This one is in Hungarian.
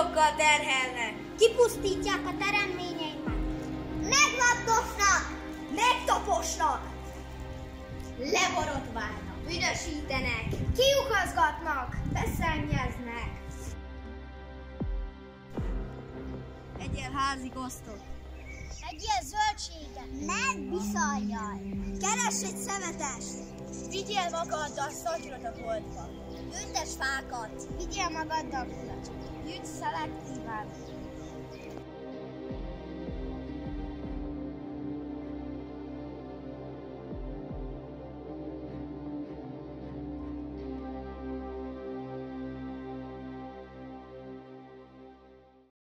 gondokkal terhelnek. Kipusztítják a teremményeimet. Megvagdosnak, megtaposnak, leborotválnak, Büdösítenek. kiukazgatnak, beszennyeznek. Egyél házi gosztot. Egyél zöldséget, nem viszajjal. Keress egy szemetest. Vigyél magaddal szatyrat a boltba. Ültes fákat. Vigyél magaddal kulacsot. Gyűjts szelektíven.